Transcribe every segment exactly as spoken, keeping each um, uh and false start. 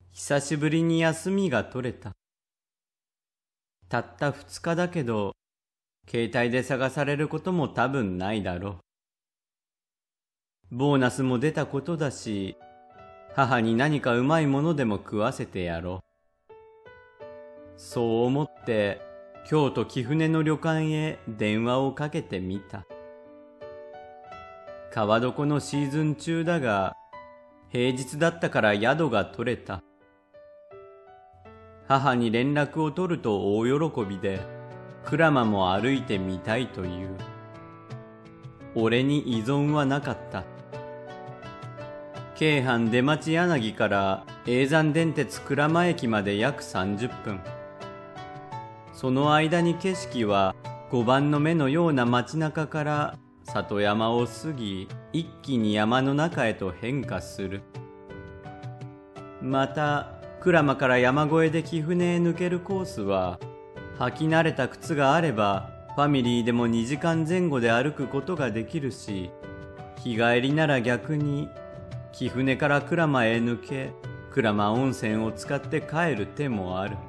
久しぶりに休みが取れた。たった二日だけど、携帯で探されることも多分ないだろう。ボーナスも出たことだし、母に何かうまいものでも食わせてやろう。そう思って、京都貴船の旅館へ電話をかけてみた。川床のシーズン中だが、平日だったから宿が取れた。母に連絡を取ると大喜びで、鞍馬も歩いてみたいという。俺に依存はなかった。京阪出町柳から叡山電鉄鞍馬駅まで約さんじゅっぷん。その間に景色は碁盤の目のような街中から里山を過ぎ、一気に山の中へと変化する。また、鞍馬から山越えで貴船へ抜けるコースは、履き慣れた靴があれば、ファミリーでもにじかんぜん後で歩くことができるし、日帰りなら逆に、貴船から鞍馬へ抜け、鞍馬温泉を使って帰る手もある。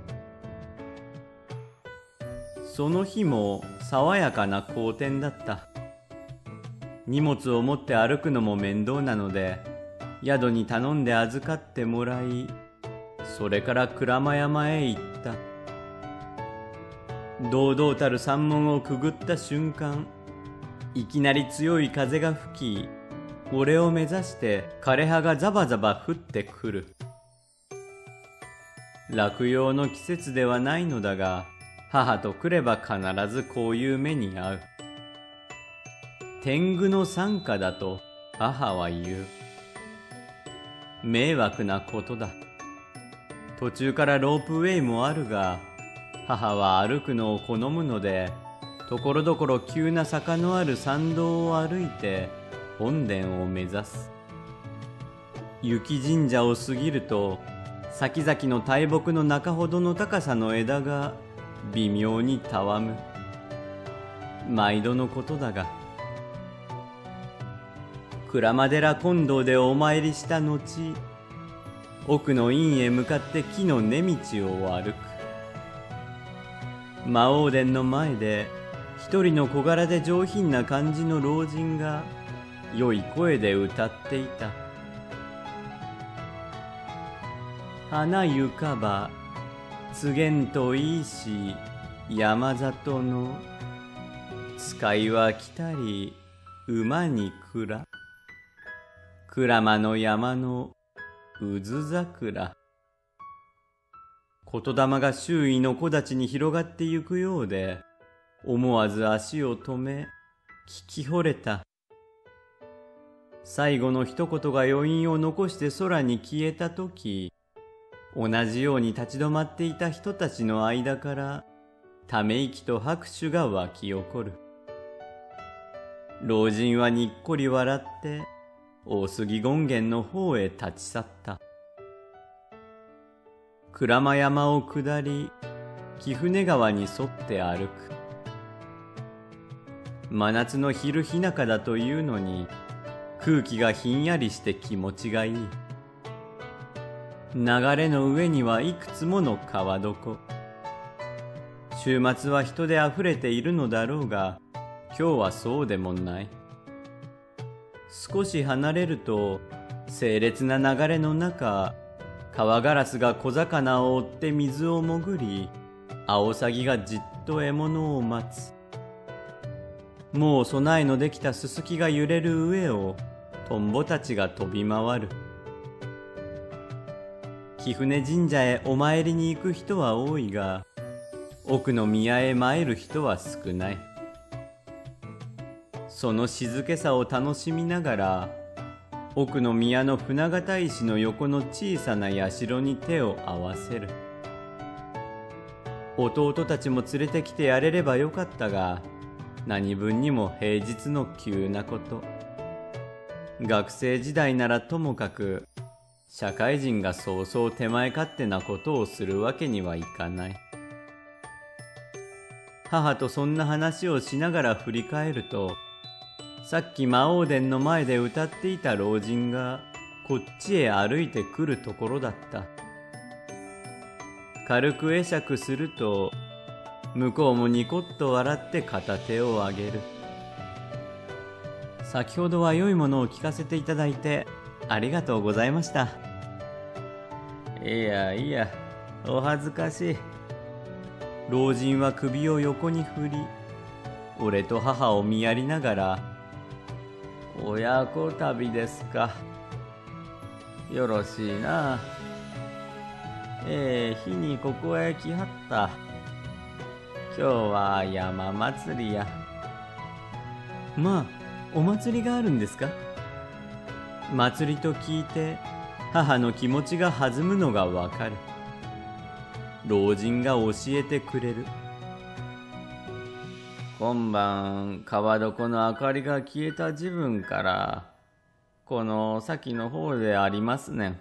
その日も爽やかな好天だった。荷物を持って歩くのも面倒なので、宿に頼んで預かってもらい、それから鞍馬山へ行った。堂々たる山門をくぐった瞬間、いきなり強い風が吹き、俺を目指して枯葉がザバザバ降ってくる。落葉の季節ではないのだが、母と来れば必ずこういう目に遭う。天狗の惨禍だと母は言う。迷惑なことだ。途中からロープウェイもあるが、母は歩くのを好むので、ところどころ急な坂のある山道を歩いて本殿を目指す。雪神社を過ぎると、先々の大木の中ほどの高さの枝が微妙にたわむ。毎度のことだが、鞍馬寺金堂でお参りした後、奥の院へ向かって木の根道を歩く。魔王殿の前で一人の小柄で上品な感じの老人が良い声で歌っていた。花ゆかばつげんといいし山里の使いは来たり馬にくら鞍馬の山のうず桜。言霊が周囲の木立に広がってゆくようで、思わず足を止め、聞き惚れた。最後の一言が余韻を残して空に消えたとき、同じように立ち止まっていた人たちの間から、ため息と拍手が湧き起こる。老人はにっこり笑って、大杉権現の方へ立ち去った。鞍馬山を下り、貴船川に沿って歩く。真夏の昼日中だというのに、空気がひんやりして気持ちがいい。流れの上にはいくつもの川床。週末は人であふれているのだろうが、今日はそうでもない。少し離れると、清冽な流れの中、川ガラスが小魚を追って水を潜り、アオサギがじっと獲物を待つ。もう備えのできたススキが揺れる上を、トンボたちが飛び回る。貴船神社へお参りに行く人は多いが、奥の宮へ参る人は少ない。その静けさを楽しみながら、奥の宮の船形石の横の小さな社に手を合わせる。弟たちも連れてきてやれればよかったが、何分にも平日の急なこと。学生時代ならともかく、社会人がそうそう手前勝手なことをするわけにはいかない。母とそんな話をしながら振り返ると、さっき魔王殿の前で歌っていた老人がこっちへ歩いてくるところだった。軽く会釈すると、向こうもニコッと笑って片手を上げる。先ほどは良いものを聞かせていただいてありがとうございました。いやいや、お恥ずかしい。老人は首を横に振り、俺と母を見やりながら、親子旅ですか。よろしいな。ええ日にここへ来はった。今日は山祭りや。まあ、お祭りがあるんですか？祭りと聞いて、母の気持ちが弾むのがわかる。老人が教えてくれる。今晩、川床の明かりが消えた時分から、この先の方でありますねん。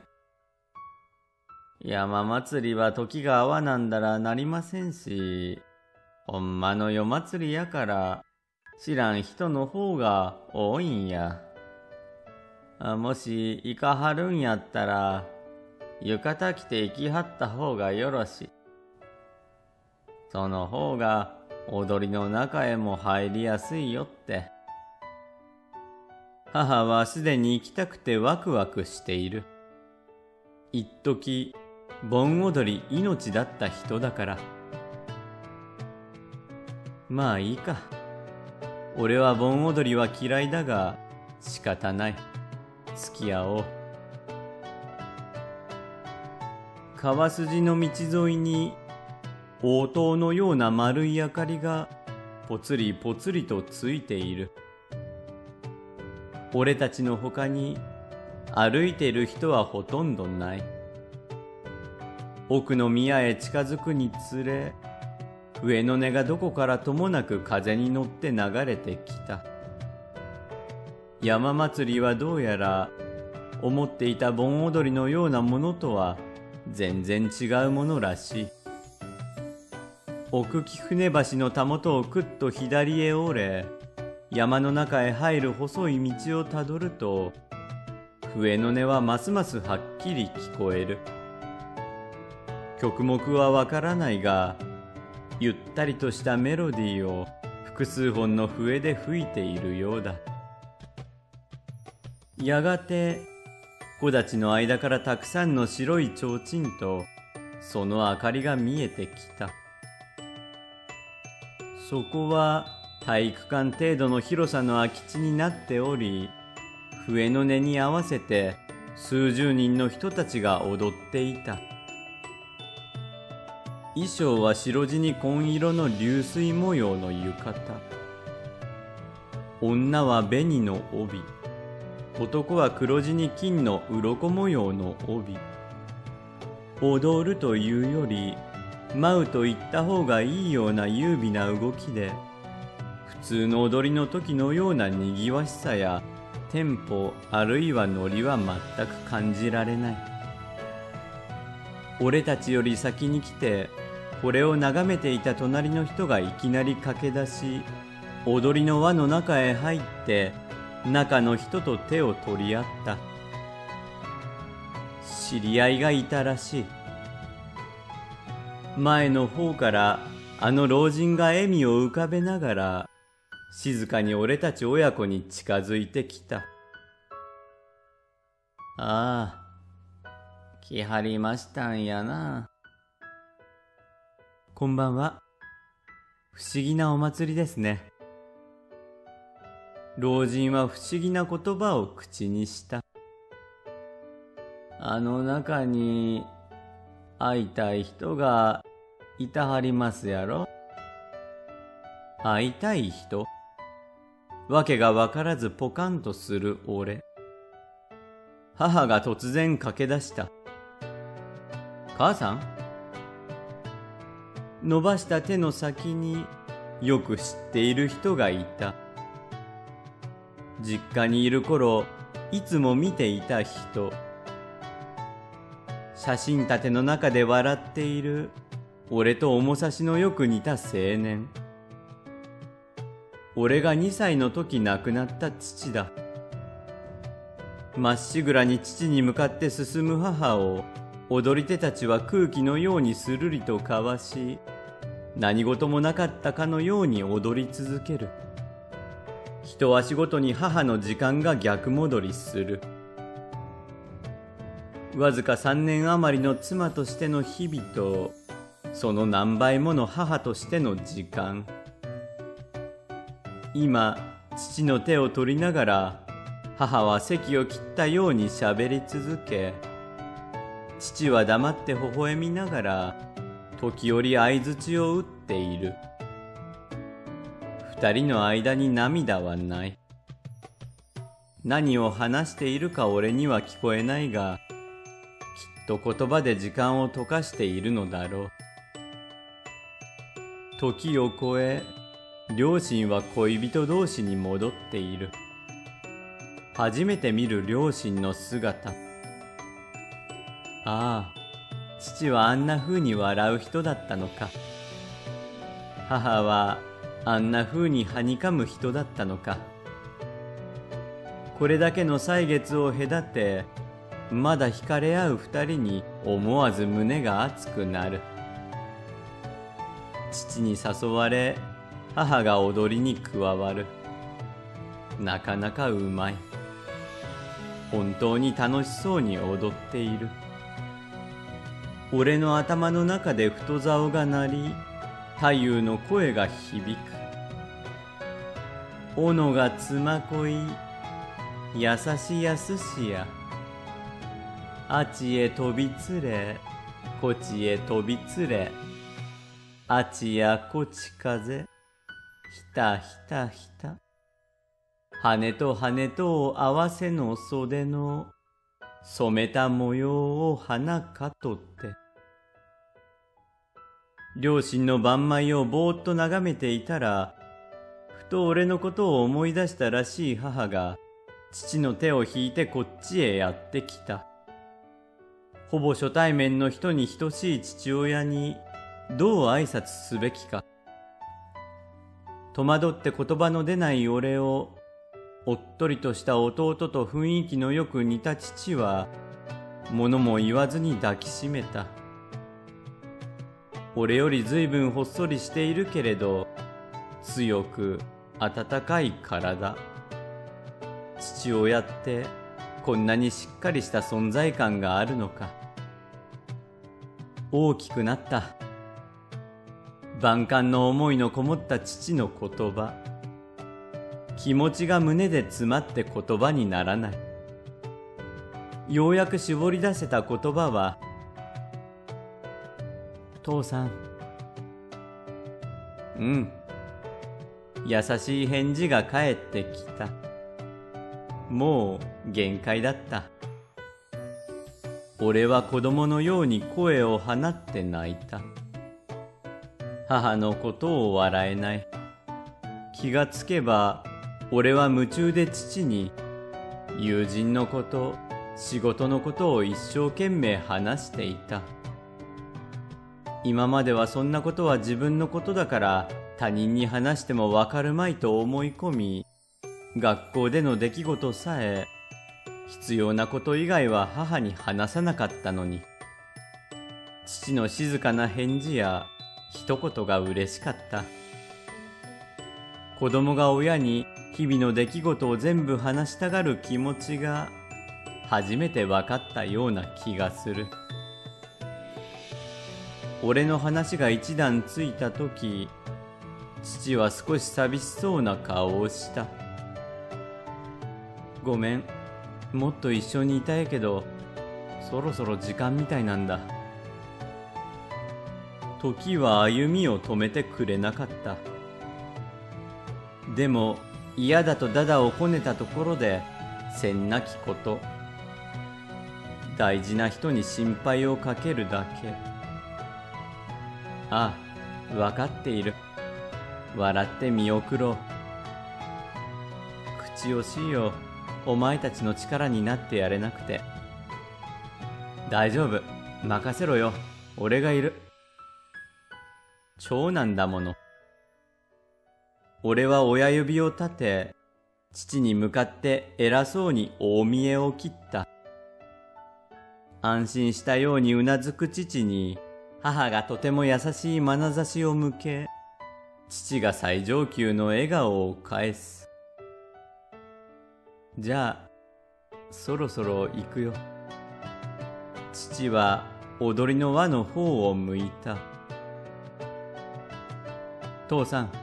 山祭りは時が合わなんだらなりませんし、ほんまの夜祭りやから知らん人の方が多いんや。もし行かはるんやったら、浴衣着て行きはった方がよろしい。その方が踊りの中へも入りやすいよって。母はすでに行きたくてワクワクしている。一時盆踊り命だった人だから。まあいいか。俺は盆踊りは嫌いだが仕方ない。付き合おう。川筋の道沿いに応答のような丸い明かりがぽつりぽつりとついている。俺たちのほかに歩いている人はほとんどない。奥の宮へ近づくにつれ、上の根がどこからともなく風に乗って流れてきた。山祭りはどうやら思っていた盆踊りのようなものとは全然違うものらしい。奥貴船橋のたもとをくっと左へ折れ、山の中へ入る細い道をたどると、笛の音はますますはっきり聞こえる。曲目はわからないが、ゆったりとしたメロディーを複数本の笛で吹いているようだ。やがて木立の間からたくさんの白い提灯とその明かりが見えてきた。そこは体育館程度の広さの空き地になっており、笛の音に合わせて数十人の人たちが踊っていた。衣装は白地に紺色の流水模様の浴衣。女は紅の帯。男は黒地に金の鱗模様の帯。踊るというより舞うと言った方がいいような優美な動きで、普通の踊りの時のようなにぎわしさやテンポあるいはノリは全く感じられない。俺たちより先に来てこれを眺めていた隣の人がいきなり駆け出し、踊りの輪の中へ入って中の人と手を取り合った。知り合いがいたらしい。前の方からあの老人が笑みを浮かべながら静かに俺たち親子に近づいてきた。ああ、来はりましたんやな。こんばんは。不思議なお祭りですね。老人は不思議な言葉を口にした。あの中に会いたい人がいたはりますやろ。会いたい人？わけがわからずポカンとする俺。母が突然駆け出した。母さん？伸ばした手の先によく知っている人がいた。実家にいる頃いつも見ていた人。写真立ての中で笑っている俺と面差しのよく似た青年。俺がにさいの時亡くなった父だ。 まっしぐらに父に向かって進む母を踊り手たちは空気のようにするりとかわし、何事もなかったかのように踊り続ける。一足ごとに母の時間が逆戻りする。わずか三年余りの妻としての日々と、その何倍もの母としての時間。今、父の手を取りながら、母は席を切ったようにしゃべり続け、父は黙って微笑みながら、時折相槌を打っている。二人の間に涙はない。何を話しているか俺には聞こえないが、きっと言葉で時間を溶かしているのだろう。時を超え、両親は恋人同士に戻っている。初めて見る両親の姿。ああ、父はあんな風に笑う人だったのか。母はあんな風にはにかむ人だったのか。これだけの歳月を隔て、まだ惹かれ合う二人に思わず胸が熱くなる。父に誘われ、母が踊りに加わる。なかなかうまい。本当に楽しそうに踊っている。俺の頭の中で太棹が鳴り、太夫の声が響く。斧が妻恋、優しやすしや。あちへ飛びつれ、こちへ飛びつれ。あちやこち風、ひたひたひた。羽と羽とを合わせの袖の染めた模様を花かとって。両親の番舞をぼーっと眺めていたら、ふと俺のことを思い出したらしい母が、父の手を引いてこっちへやってきた。ほぼ初対面の人に等しい父親に、どう挨拶すべきか。戸惑って言葉の出ない俺を、おっとりとした弟と雰囲気のよく似た父は、物も言わずに抱きしめた。俺よりずいぶんほっそりしているけれど、強く温かい体。父親ってこんなにしっかりした存在感があるのか。大きくなった。万感の思いのこもった父の言葉。気持ちが胸で詰まって言葉にならない。ようやく絞り出せた言葉は、父さん。うん。優しい返事が返ってきた。もう限界だった。俺は子供のように声を放って泣いた。母のことを笑えない。気がつけば、俺は夢中で父に、友人のこと、仕事のことを一生懸命話していた。今まではそんなことは自分のことだから他人に話してもわかるまいと思い込み、学校での出来事さえ、必要なこと以外は母に話さなかったのに、父の静かな返事や一言が嬉しかった。子供が親に日々の出来事を全部話したがる気持ちが初めて分かったような気がする。俺の話が一段ついたとき、父は少し寂しそうな顔をした。ごめん、もっと一緒にいたいけど、そろそろ時間みたいなんだ。時は歩みを止めてくれなかった。でも嫌だとダダをこねたところでせんなきこと。大事な人に心配をかけるだけ。ああ、わかっている。笑って見送ろう。口惜しいよ。お前たちの力になってやれなくて。大丈夫。任せろよ。俺がいる。長男だもの。俺は親指を立て、 父に向かって偉そうに大見栄を切った。安心したようにうなずく父に、母がとても優しい眼差しを向け、父が最上級の笑顔を返す。じゃあ、そろそろ行くよ。父は踊りの輪の方を向いた。父さん、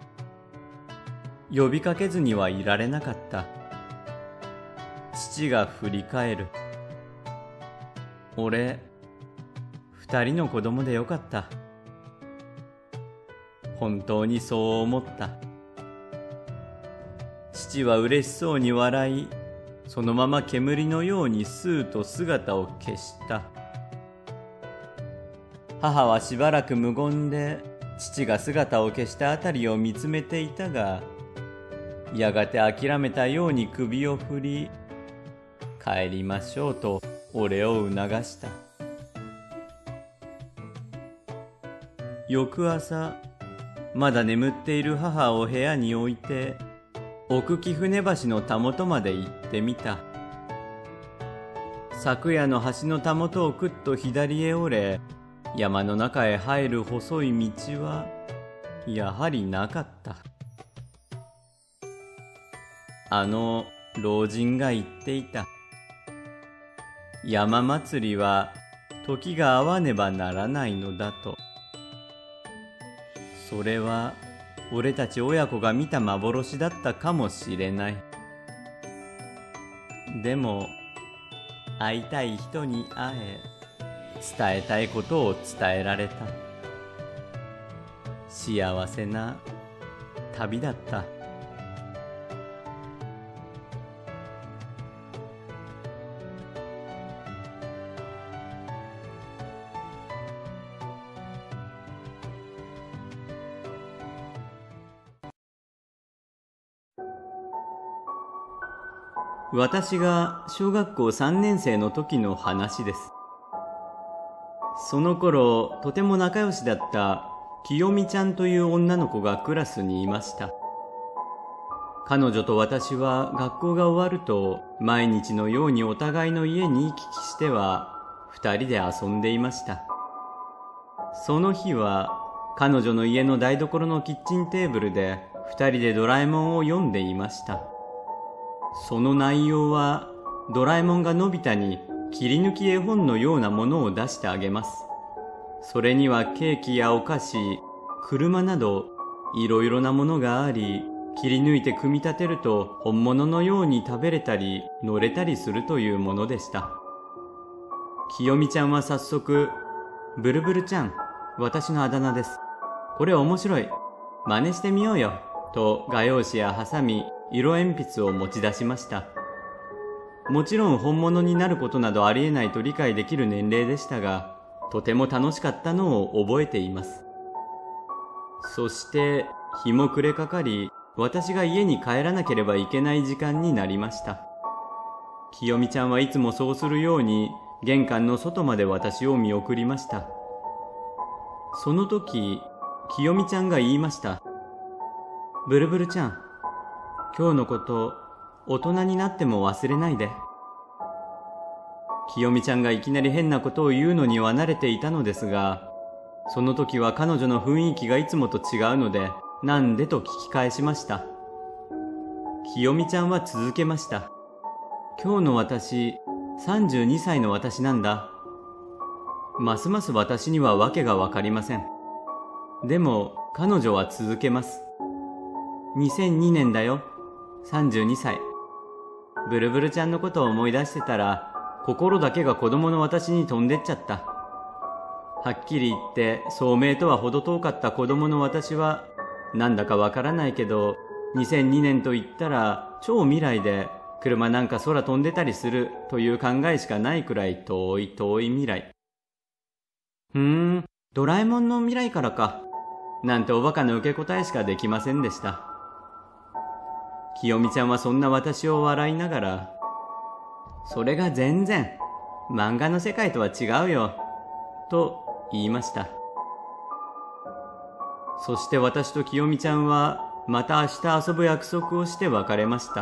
呼びかけずにはいられなかった。父が振り返る。俺、二人の子供でよかった。本当にそう思った。父は嬉しそうに笑い、そのまま煙のようにスーッと姿を消した。母はしばらく無言で父が姿を消したあたりを見つめていたが、やがて諦めたように首を振り、帰りましょうと俺を促した。翌朝、まだ眠っている母を部屋に置いて、奥貴船橋のたもとまで行ってみた。昨夜の橋のたもとをくっと左へ折れ、山の中へ入る細い道は、やはりなかった。あの老人が言っていた。山祭りは時が合わねばならないのだと。それは俺たち親子が見た幻だったかもしれない。でも会いたい人に会え、伝えたいことを伝えられた。幸せな旅だった。私が小学校さんねん生の時の話です。その頃、とても仲良しだった清美ちゃんという女の子がクラスにいました。彼女と私は学校が終わると毎日のようにお互いの家に行き来しては二人で遊んでいました。その日は彼女の家の台所のキッチンテーブルで二人でドラえもんを読んでいました。その内容は、ドラえもんがのび太に切り抜き絵本のようなものを出してあげます。それにはケーキやお菓子、車などいろいろなものがあり、切り抜いて組み立てると本物のように食べれたり乗れたりするというものでした。清美ちゃんは早速、ブルブルちゃん、私のあだ名です。これ面白い。真似してみようよ。と画用紙やハサミ、色鉛筆を持ち出しました。もちろん本物になることなどありえないと理解できる年齢でしたが、とても楽しかったのを覚えています。そして日も暮れかかり、私が家に帰らなければいけない時間になりました。清美ちゃんはいつもそうするように玄関の外まで私を見送りました。その時、清美ちゃんが言いました。ブルブルちゃん、今日のこと大人になっても忘れないで。清美ちゃんがいきなり変なことを言うのには慣れていたのですが、その時は彼女の雰囲気がいつもと違うので、なんでと聞き返しました。清美ちゃんは続けました。今日の私、さんじゅうにさいの私なんだ。ますます私には訳がわかりません。でも彼女は続けます。にせんにねんだよ。さんじゅうにさい。ブルブルちゃんのことを思い出してたら、心だけが子供の私に飛んでっちゃった。はっきり言って、聡明とは程遠かった子供の私は、なんだかわからないけど、にせんにねんと言ったら、超未来で、車なんか空飛んでたりするという考えしかないくらい遠い遠い未来。ふーん、ドラえもんの未来からか。なんておバカな受け答えしかできませんでした。清美ちゃんはそんな私を笑いながら、それが全然、漫画の世界とは違うよ、と言いました。そして私と清美ちゃんはまた明日遊ぶ約束をして別れました。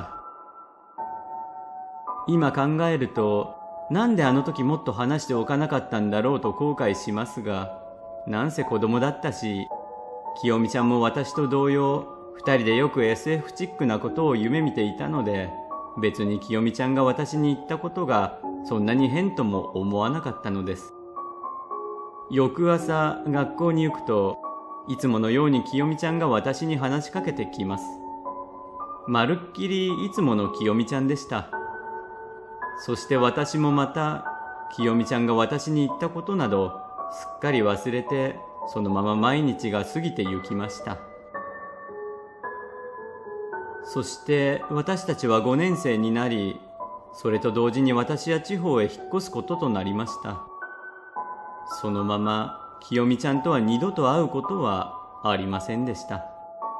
今考えると、なんであの時もっと話しておかなかったんだろうと後悔しますが、なんせ子供だったし、清美ちゃんも私と同様、二人でよく エスエフ チックなことを夢見ていたので、別に清美ちゃんが私に言ったことがそんなに変とも思わなかったのです。翌朝学校に行くと、いつものように清美ちゃんが私に話しかけてきます。まるっきりいつもの清美ちゃんでした。そして私もまた清美ちゃんが私に言ったことなどすっかり忘れて、そのまま毎日が過ぎてゆきました。そして私たちはごねん生になり、それと同時に私は地方へ引っ越すこととなりました。そのまま清美ちゃんとは二度と会うことはありませんでした。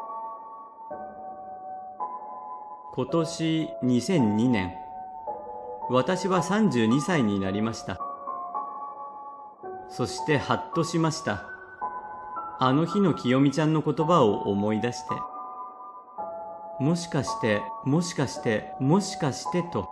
今年にせんにねん、私はさんじゅうにさいになりました。そしてハッとしました。あの日の清美ちゃんの言葉を思い出して、もしかして、もしかして、もしかしてと。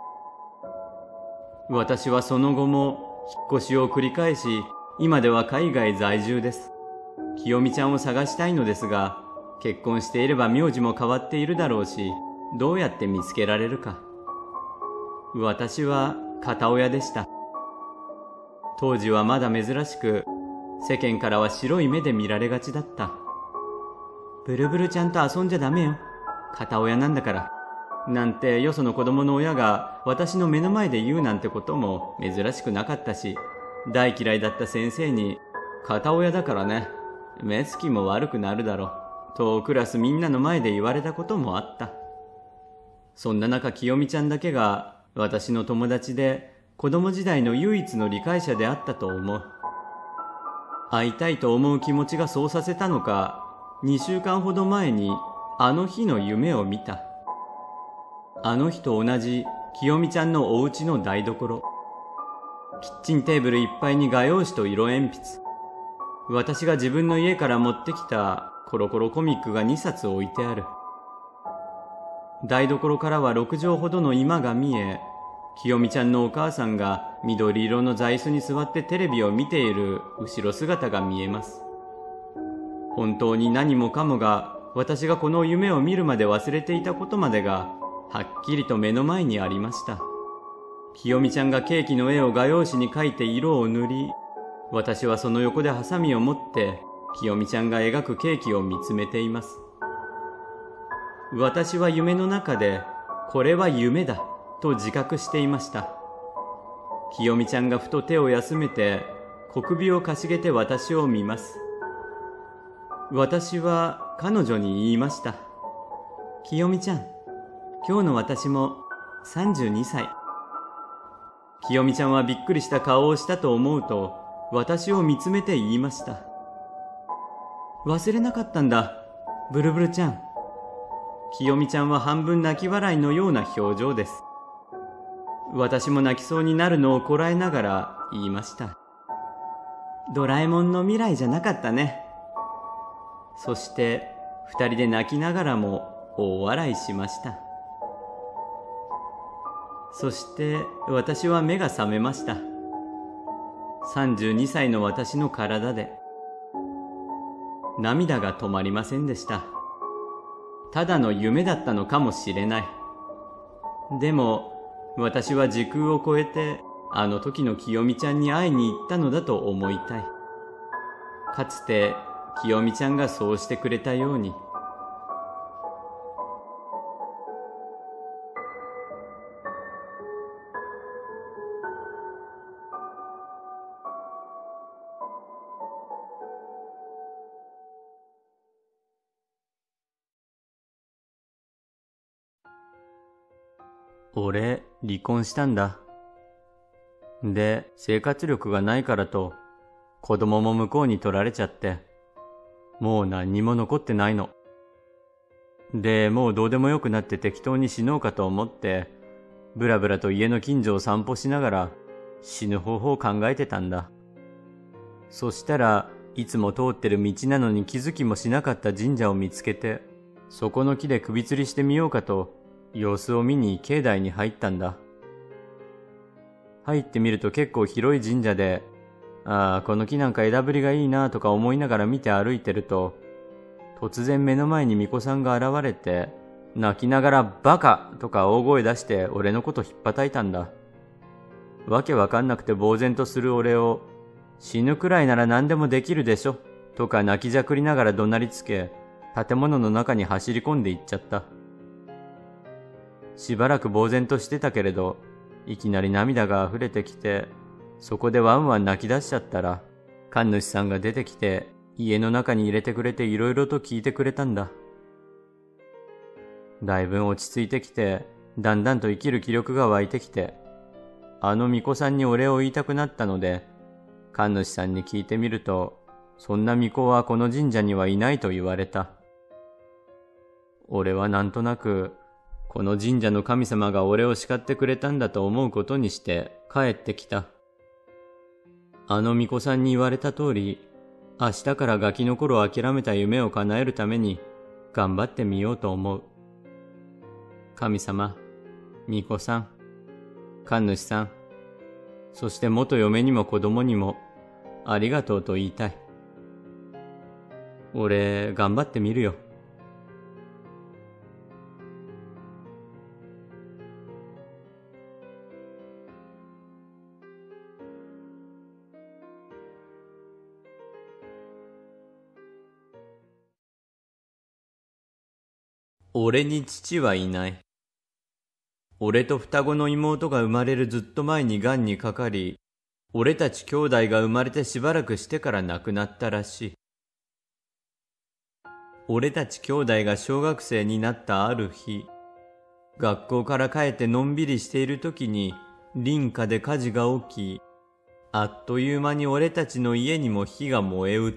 私はその後も引っ越しを繰り返し、今では海外在住です。清美ちゃんを探したいのですが、結婚していれば名字も変わっているだろうし、どうやって見つけられるか。私は片親でした。当時はまだ珍しく、世間からは白い目で見られがちだった。ブルブルちゃんと遊んじゃダメよ。片親なんだから。なんてよその子供の親が私の目の前で言うなんてことも珍しくなかったし、大嫌いだった先生に、片親だからね、目つきも悪くなるだろう、とクラスみんなの前で言われたこともあった。そんな中、清美ちゃんだけが私の友達で、子供時代の唯一の理解者であったと思う。会いたいと思う気持ちがそうさせたのか、にしゅうかんほど前にあの日の夢を見た。あの日と同じ清美ちゃんのお家の台所。キッチンテーブルいっぱいに画用紙と色鉛筆。私が自分の家から持ってきたコロコロコミックがにさつ置いてある。台所からはろくじょうほどの居間が見え、清美ちゃんのお母さんが緑色の座椅子に座ってテレビを見ている後ろ姿が見えます。本当に何もかもが、私がこの夢を見るまで忘れていたことまでがはっきりと目の前にありました。清美ちゃんがケーキの絵を画用紙に描いて色を塗り、私はその横でハサミを持って清美ちゃんが描くケーキを見つめています。私は夢の中で、これは夢だと自覚していました。清美ちゃんがふと手を休めて小首をかしげて私を見ます。私は彼女に言いました。清美ちゃん、今日の私もさんじゅうにさい。清美ちゃんはびっくりした顔をしたと思うと、私を見つめて言いました。忘れなかったんだ、ブルブルちゃん。清美ちゃんは半分泣き笑いのような表情です。私も泣きそうになるのをこらえながら言いました。ドラえもんの未来じゃなかったね。そして二人で泣きながらも大笑いしました。そして私は目が覚めました。さんじゅうにさいの私の体で。涙が止まりませんでした。ただの夢だったのかもしれない。でも私は時空を超えてあの時の清美ちゃんに会いに行ったのだと思いたい。かつて清美ちゃんがそうしてくれたように。俺、離婚したんだ。で、生活力がないからと、子供も向こうに取られちゃって、もう何にも残ってないの。で、もうどうでもよくなって適当に死のうかと思って、ブラブラと家の近所を散歩しながら死ぬ方法を考えてたんだ。そしたらいつも通ってる道なのに気づきもしなかった神社を見つけて、 そこの木で首吊りしてみようかと、様子を見に境内に入ったんだ。入ってみると結構広い神社で、ああ、この木なんか枝ぶりがいいなとか思いながら見て歩いてると、突然目の前に巫女さんが現れて、泣きながらバカとか大声出して俺のこと引っ叩いたんだ。わけわかんなくて呆然とする俺を、死ぬくらいなら何でもできるでしょとか泣きじゃくりながら怒鳴りつけ、建物の中に走り込んでいっちゃった。しばらく呆然としてたけれど、いきなり涙が溢れてきて、そこでワンワン泣き出しちゃったら、神主さんが出てきて、家の中に入れてくれていろいろと聞いてくれたんだ。だいぶ落ち着いてきて、だんだんと生きる気力が湧いてきて、あの巫女さんにお礼を言いたくなったので、神主さんに聞いてみると、そんな巫女はこの神社にはいないと言われた。俺はなんとなく、この神社の神様が俺を叱ってくれたんだと思うことにして帰ってきた。あの巫女さんに言われた通り、明日からガキの頃諦めた夢を叶えるために頑張ってみようと思う。神様、巫女さん、神主さん、そして元嫁にも子供にもありがとうと言いたい。俺、頑張ってみるよ。俺に父はいない。俺と双子の妹が生まれるずっと前に癌にかかり、俺たち兄弟が生まれてしばらくしてから亡くなったらしい。俺たち兄弟が小学生になったある日、学校から帰ってのんびりしている時に林家で火事が起き、あっという間に俺たちの家にも火が燃え移った。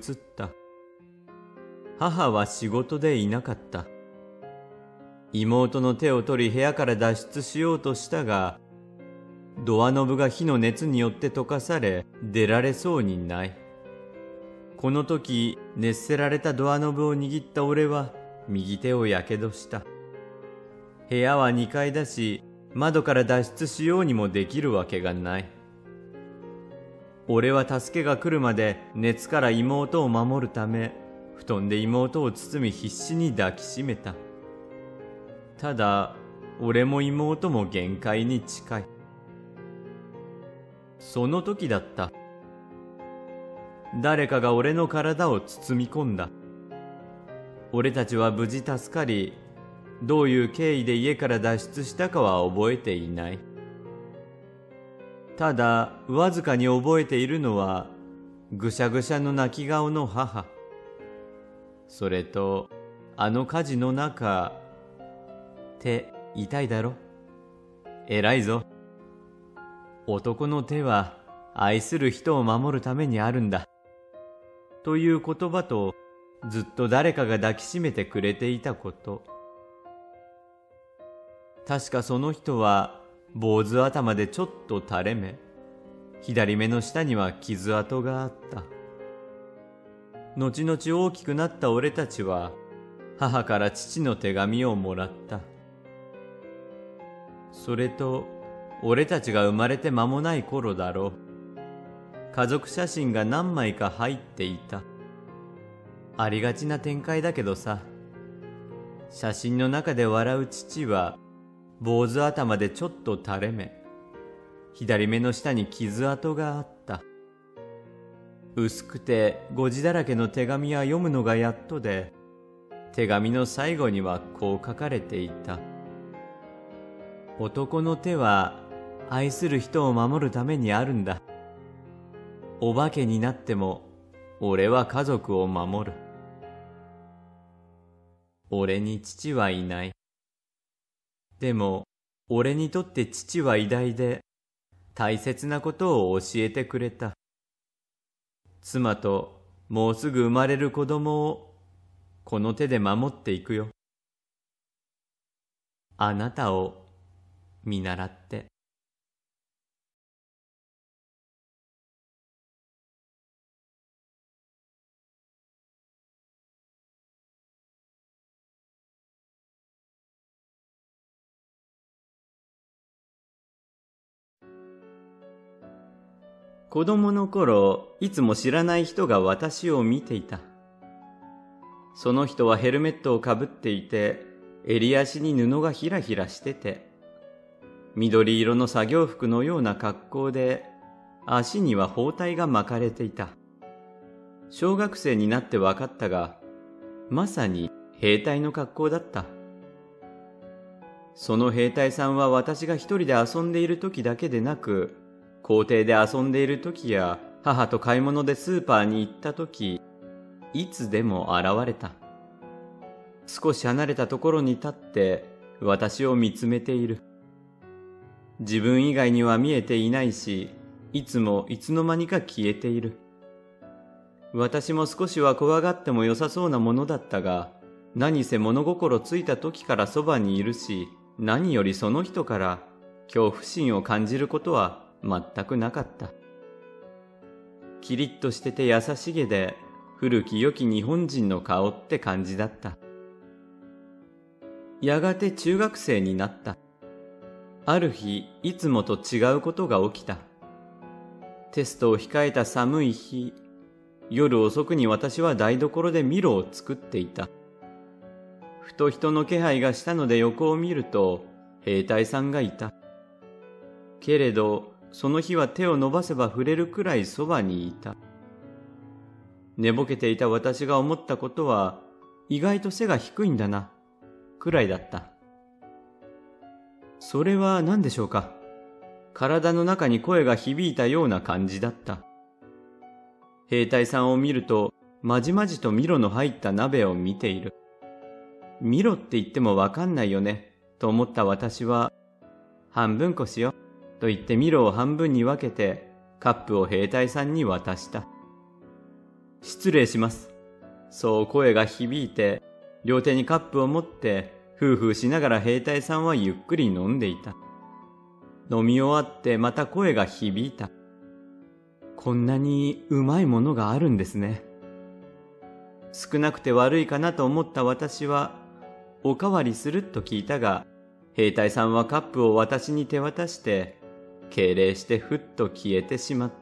母は仕事でいなかった。妹の手を取り部屋から脱出しようとしたが、ドアノブが火の熱によって溶かされ、出られそうにない。この時、熱せられたドアノブを握った俺は、右手をやけどした。部屋はにかいだし、窓から脱出しようにもできるわけがない。俺は助けが来るまで熱から妹を守るため、布団で妹を包み必死に抱きしめた。ただ、俺も妹も限界に近い。その時だった。誰かが俺の体を包み込んだ。俺たちは無事助かり、どういう経緯で家から脱出したかは覚えていない。ただ、わずかに覚えているのは、ぐしゃぐしゃの泣き顔の母。それと、あの火事の中、手痛いだろ？偉いぞ。男の手は愛する人を守るためにあるんだ。という言葉と、ずっと誰かが抱きしめてくれていたこと。確かその人は坊主頭でちょっと垂れ目。左目の下には傷跡があった。後々大きくなった俺たちは、母から父の手紙をもらった。それと、俺たちが生まれて間もない頃だろう。家族写真が何枚か入っていた。ありがちな展開だけどさ。写真の中で笑う父は、坊主頭でちょっと垂れ目。左目の下に傷跡があった。薄くて誤字だらけの手紙は読むのがやっとで、手紙の最後にはこう書かれていた。男の手は愛する人を守るためにあるんだ。お化けになっても俺は家族を守る。俺に父はいない。でも俺にとって父は偉大で大切なことを教えてくれた。妻ともうすぐ生まれる子供をこの手で守っていくよ。あなたを見習って。 子供の頃、いつも知らない人が私を見ていた。その人はヘルメットをかぶっていて、襟足に布がひらひらしてて、緑色の作業服のような格好で、足には包帯が巻かれていた。小学生になって分かったが、まさに兵隊の格好だった。その兵隊さんは私が一人で遊んでいる時だけでなく、校庭で遊んでいる時や母と買い物でスーパーに行った時、いつでも現れた。少し離れたところに立って私を見つめている。自分以外には見えていないし、いつもいつの間にか消えている。私も少しは怖がっても良さそうなものだったが、何せ物心ついた時からそばにいるし、何よりその人から恐怖心を感じることは全くなかった。キリッとしてて優しげで、古き良き日本人の顔って感じだった。やがて中学生になった。ある日、いつもと違うことが起きた。テストを控えた寒い日、夜遅くに私は台所でミロを作っていた。ふと人の気配がしたので横を見ると、兵隊さんがいた。けれど、その日は手を伸ばせば触れるくらいそばにいた。寝ぼけていた私が思ったことは、意外と背が低いんだな、くらいだった。それは何でしょうか。体の中に声が響いたような感じだった。兵隊さんを見ると、まじまじとミロの入った鍋を見ている。ミロって言ってもわかんないよね、と思った私は、半分こしよ、と言ってミロを半分に分けて、カップを兵隊さんに渡した。失礼します。そう声が響いて、両手にカップを持って、ふうふうしながら兵隊さんはゆっくり飲んでいた。飲み終わってまた声が響いた。こんなにうまいものがあるんですね。少なくて悪いかなと思った私は、おかわりすると聞いたが、兵隊さんはカップを私に手渡して、敬礼してふっと消えてしまった。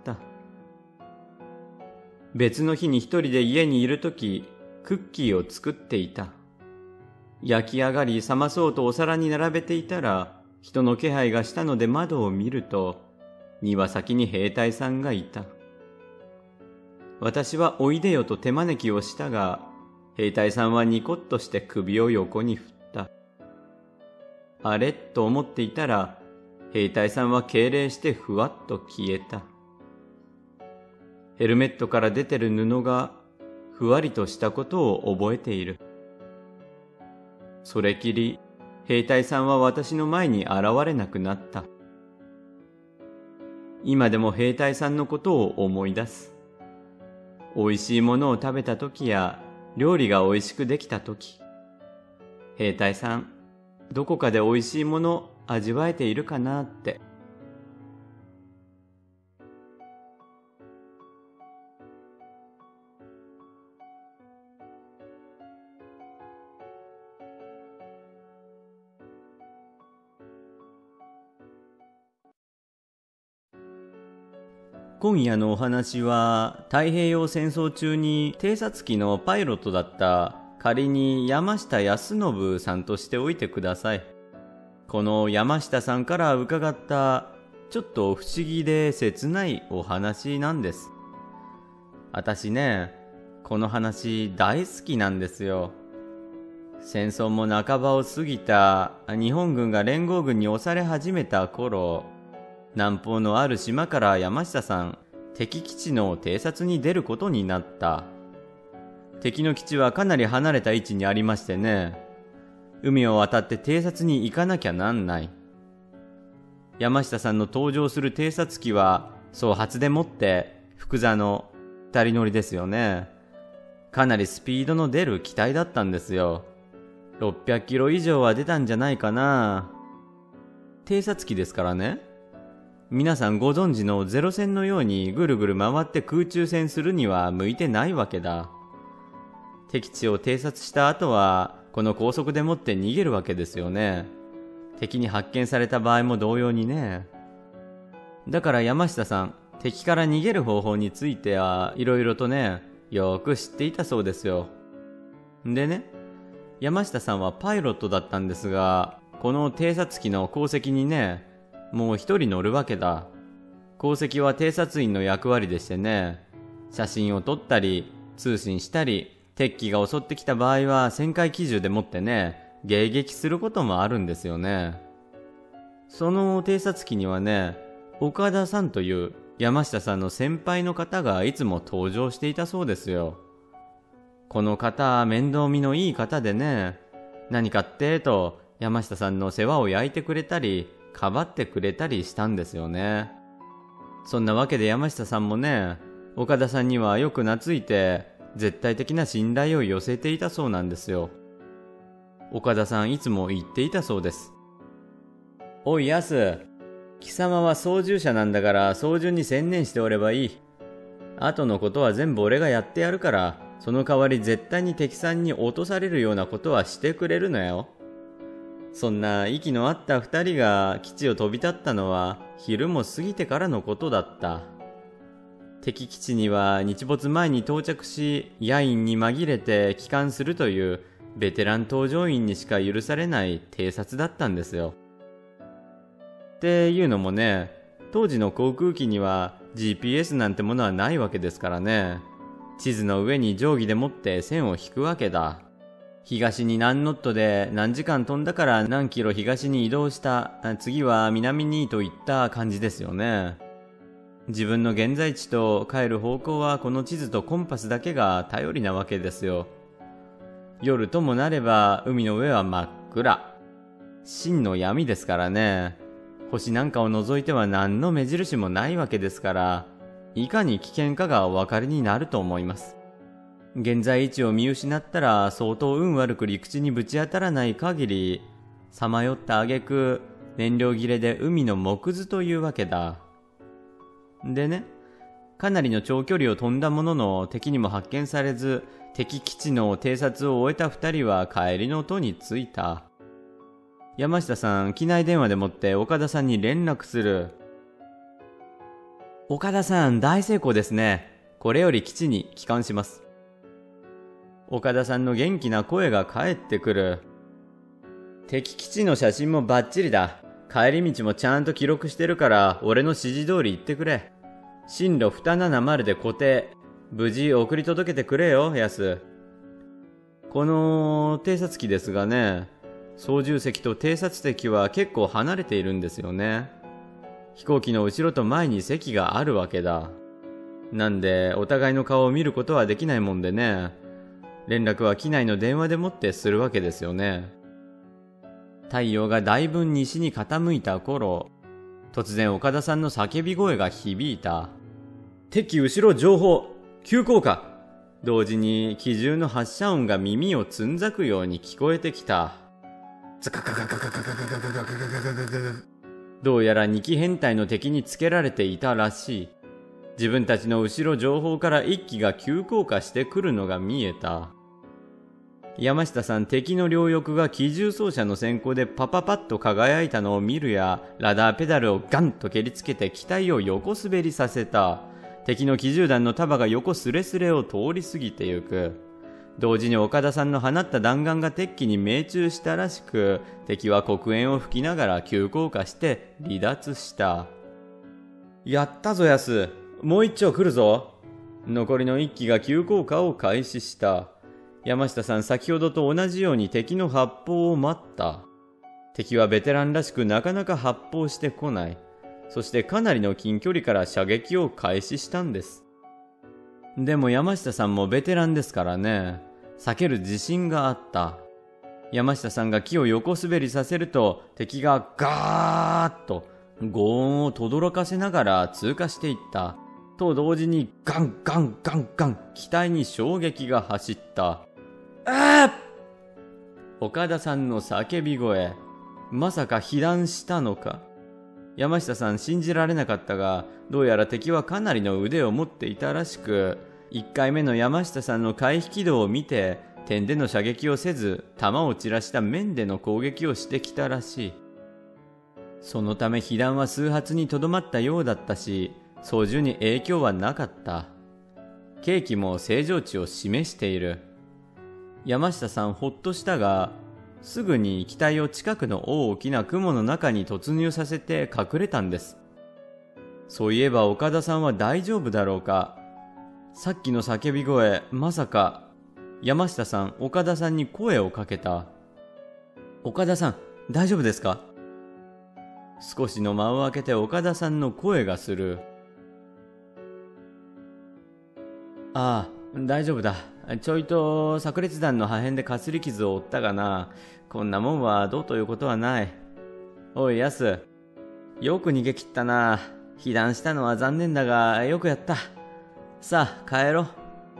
別の日に一人で家にいるとき、クッキーを作っていた。焼き上がり冷まそうとお皿に並べていたら、人の気配がしたので窓を見ると、庭先に兵隊さんがいた。私はおいでよと手招きをしたが、兵隊さんはニコッとして首を横に振った。あれと思っていたら、兵隊さんは敬礼してふわっと消えた。ヘルメットから出てる布がふわりとしたことを覚えている。それきり、兵隊さんは私の前に現れなくなった。今でも兵隊さんのことを思い出す。美味しいものを食べた時や、料理が美味しくできた時。兵隊さん、どこかで美味しいもの味わえているかなって。今夜のお話は、太平洋戦争中に偵察機のパイロットだった仮に山下康信さんとしておいてください。この山下さんから伺ったちょっと不思議で切ないお話なんです。私ね、この話大好きなんですよ。戦争も半ばを過ぎた日本軍が連合軍に押され始めた頃、南方のある島から山下さん、敵基地の偵察に出ることになった。敵の基地はかなり離れた位置にありましてね、海を渡って偵察に行かなきゃなんない。山下さんの登場する偵察機は、総発でもって福座の二人乗りですよね。かなりスピードの出る機体だったんですよ。ろっぴゃくキロ以上は出たんじゃないかな。偵察機ですからね。皆さんご存知のゼロ戦のようにぐるぐる回って空中戦するには向いてないわけだ。敵地を偵察した後は、この高速でもって逃げるわけですよね。敵に発見された場合も同様にね。だから山下さん、 敵から逃げる方法についてはいろいろとね、よく知っていたそうですよ。でね、山下さんはパイロットだったんですが、この偵察機の航跡にね、もう一人乗るわけだ。航跡は偵察員の役割でしてね、写真を撮ったり、通信したり、敵機が襲ってきた場合は旋回機銃でもってね、迎撃することもあるんですよね。その偵察機にはね、岡田さんという山下さんの先輩の方がいつも登場していたそうですよ。この方、面倒見のいい方でね、何かってと山下さんの世話を焼いてくれたり、かばってくれたりしたんですよね。そんなわけで山下さんもね、岡田さんにはよく懐いて、絶対的な信頼を寄せていたそうなんですよ。岡田さんいつも言っていたそうです。おいやす、貴様は操縦者なんだから操縦に専念しておればいい。後のことは全部俺がやってやるから、その代わり絶対に敵さんに落とされるようなことはしてくれるのよ。そんな息の合った二人が基地を飛び立ったのは昼も過ぎてからのことだった。敵基地には日没前に到着し、夜陰に紛れて帰還するというベテラン搭乗員にしか許されない偵察だったんですよ。っていうのもね、当時の航空機には ジーピーエス なんてものはないわけですからね。地図の上に定規でもって線を引くわけだ。東に何ノットで何時間飛んだから何キロ東に移動した、次は南にといった感じですよね。自分の現在地と帰る方向はこの地図とコンパスだけが頼りなわけですよ。夜ともなれば海の上は真っ暗。真の闇ですからね。星なんかを除いては何の目印もないわけですから、いかに危険かがお分かりになると思います。現在位置を見失ったら相当運悪く陸地にぶち当たらない限り、さまよった挙句燃料切れで海の藻図というわけだ。でね、かなりの長距離を飛んだものの敵にも発見されず、敵基地の偵察を終えた二人は帰りの途に着いた。山下さん、機内電話でもって岡田さんに連絡する。岡田さん、大成功ですね。これより基地に帰還します。岡田さんの元気な声が返ってくる。敵基地の写真もバッチリだ。帰り道もちゃんと記録してるから俺の指示通り言ってくれ。進路にななまるで固定。無事送り届けてくれよ、やす。この偵察機ですがね、操縦席と偵察席は結構離れているんですよね。飛行機の後ろと前に席があるわけだ。なんでお互いの顔を見ることはできないもんでね、連絡は機内の電話でもってするわけですよね。太陽がだいぶ西に傾いた頃、突然岡田さんの叫び声が響いた。敵後ろ情報、急降下。同時に機銃の発射音が耳をつんざくように聞こえてきた。どうやらに機編隊の敵につけられていたらしい。自分たちの後ろ上方から一機が急降下してくるのが見えた。山下さん、敵の両翼が機銃掃射の閃光でパパパッと輝いたのを見るや、ラダーペダルをガンと蹴りつけて機体を横滑りさせた。敵の機銃弾の束が横スレスレを通り過ぎてゆく。同時に岡田さんの放った弾丸が敵機に命中したらしく、敵は黒煙を吹きながら急降下して離脱した。やったぞやす、もう一丁来るぞ。残りの一機が急降下を開始した。山下さん、先ほどと同じように敵の発砲を待った。敵はベテランらしくなかなか発砲してこない。そしてかなりの近距離から射撃を開始したんです。でも山下さんもベテランですからね、避ける自信があった。山下さんが木を横滑りさせると、敵がガーッと轟音を轟かせながら通過していった。と同時にガンガンガンガン機体に衝撃が走った。ああ！岡田さんの叫び声。まさか被弾したのか。山下さん、信じられなかったが、どうやら敵はかなりの腕を持っていたらしく、いっかいめの山下さんの回避軌道を見て、点での射撃をせず、弾を散らした面での攻撃をしてきたらしい。そのため被弾は数発にとどまったようだったし、 操縦に影響はなかった。計器も正常値を示している。山下さんほっとしたが、すぐに機体を近くの大きな雲の中に突入させて隠れたんです。そういえば岡田さんは大丈夫だろうか。さっきの叫び声、まさか。山下さん、岡田さんに声をかけた。岡田さん、大丈夫ですか？少しの間を空けて岡田さんの声がする。ああ、大丈夫だ。ちょいと炸裂弾の破片でかすり傷を負ったがな。こんなもんはどうということはない。おい、ヤス。よく逃げ切ったな。被弾したのは残念だが、よくやった。さあ、帰ろう。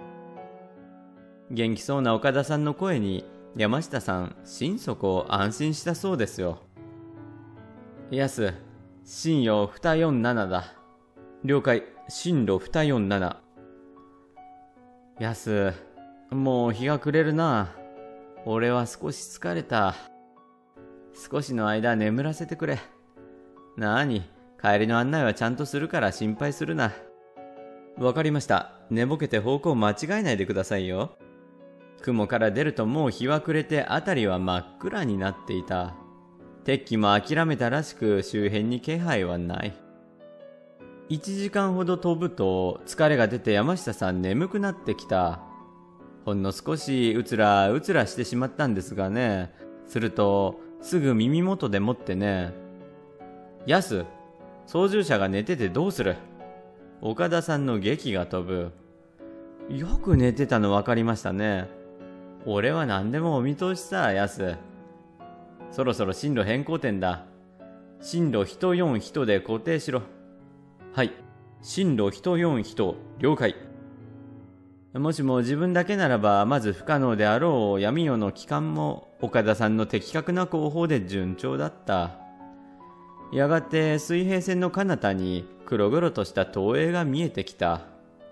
元気そうな岡田さんの声に、山下さん、心底安心したそうですよ。ヤス、進路にーよんななだ。了解、進路にーよんなな。ヤス、もう日が暮れるな。俺は少し疲れた。少しの間眠らせてくれ。なに、帰りの案内はちゃんとするから心配するな。わかりました。寝ぼけて方向間違えないでくださいよ。雲から出るともう日は暮れて辺りは真っ暗になっていた。敵機も諦めたらしく周辺に気配はない。いちじかんほど飛ぶと疲れが出て山下さん眠くなってきた。ほんの少しうつらうつらしてしまったんですがね。するとすぐ耳元でもってね。ヤス、操縦者が寝ててどうする？岡田さんの檄が飛ぶ。よく寝てたの分かりましたね。俺は何でもお見通しさ、ヤス。そろそろ進路変更点だ。進路いちよんいちで固定しろ。はい。進路いちよんいち、了解。もしも自分だけならば、まず不可能であろう闇夜の帰還も、岡田さんの的確な後方で順調だった。やがて水平線の彼方に黒々とした投影が見えてきた。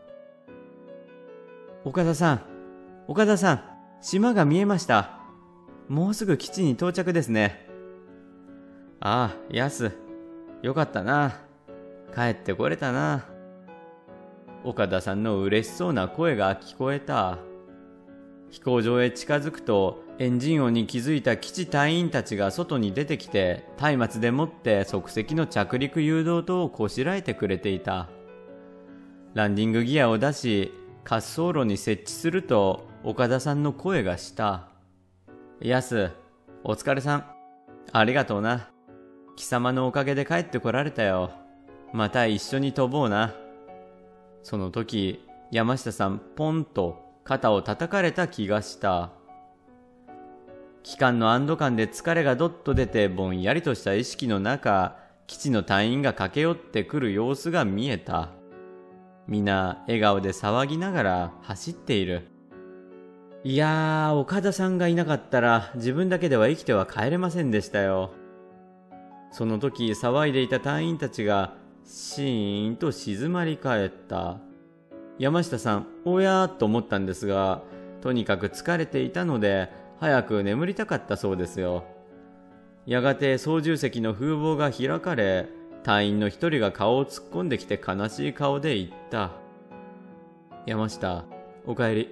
岡田さん、岡田さん、島が見えました。もうすぐ基地に到着ですね。ああ、ヤス。よかったな。帰ってこれたな。岡田さんの嬉しそうな声が聞こえた。飛行場へ近づくと、エンジン音に気づいた基地隊員たちが外に出てきて、松明でもって即席の着陸誘導灯をこしらえてくれていた。ランディングギアを出し、滑走路に設置すると、岡田さんの声がした。ヤス、お疲れさん。ありがとうな。貴様のおかげで帰ってこられたよ。また一緒に飛ぼうな。その時、山下さんポンと肩を叩かれた気がした。機関の安堵感で疲れがどっと出てぼんやりとした意識の中、基地の隊員が駆け寄ってくる様子が見えた。みんな笑顔で騒ぎながら走っている。いやー、岡田さんがいなかったら自分だけでは生きては帰れませんでしたよ。その時騒いでいた隊員たちがシーンと静まり返った。山下さん、おやーと思ったんですが、とにかく疲れていたので早く眠りたかったそうですよ。やがて操縦席の風防が開かれ、隊員の一人が顔を突っ込んできて悲しい顔で言った。山下、おかえり。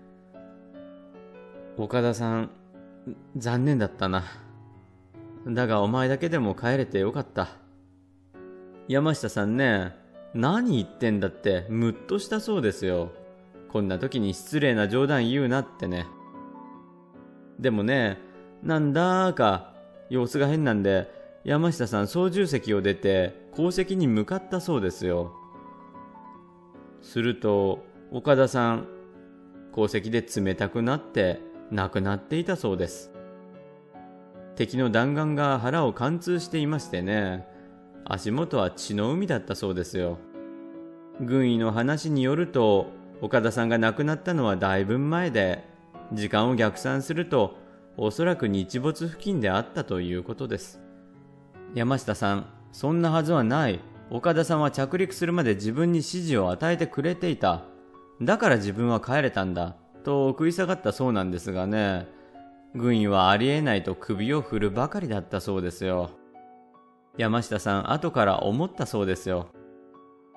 岡田さん、残念だったな。だがお前だけでも帰れてよかった。山下さんね、何言ってんだってムッとしたそうですよ。こんな時に失礼な冗談言うなってね。でもね、なんだか様子が変なんで、山下さん操縦席を出て後席に向かったそうですよ。すると岡田さん、後席で冷たくなって亡くなっていたそうです。敵の弾丸が腹を貫通していましてね、足元は血の海だったそうですよ。軍医の話によると、岡田さんが亡くなったのはだいぶ前で、時間を逆算するとおそらく日没付近であったということです。山下さん、そんなはずはない。岡田さんは着陸するまで自分に指示を与えてくれていた。だから自分は帰れたんだと食い下がったそうなんですがね、軍医はありえないと首を振るばかりだったそうですよ。山下さん後から思ったそうですよ。きっ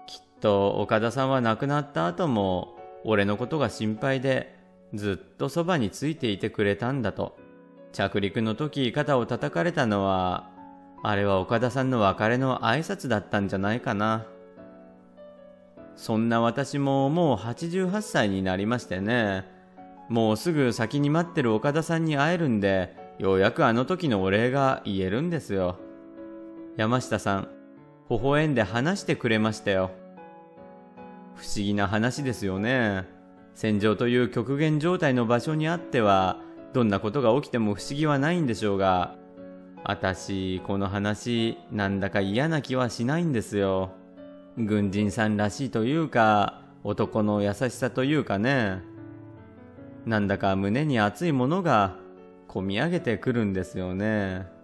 と岡田さんは亡くなった後も俺のことが心配でずっとそばについていてくれたんだと。着陸の時肩を叩かれたのは、あれは岡田さんの別れの挨拶だったんじゃないかな。そんな私ももうはちじゅうはっさいになりましてね。もうすぐ先に待ってる岡田さんに会えるんで、ようやくあの時のお礼が言えるんですよ。山下さん、微笑んで話してくれましたよ。不思議な話ですよね。戦場という極限状態の場所にあっては、どんなことが起きても不思議はないんでしょうが、私、この話、なんだか嫌な気はしないんですよ。軍人さんらしいというか、男の優しさというかね。なんだか胸に熱いものがこみ上げてくるんですよね。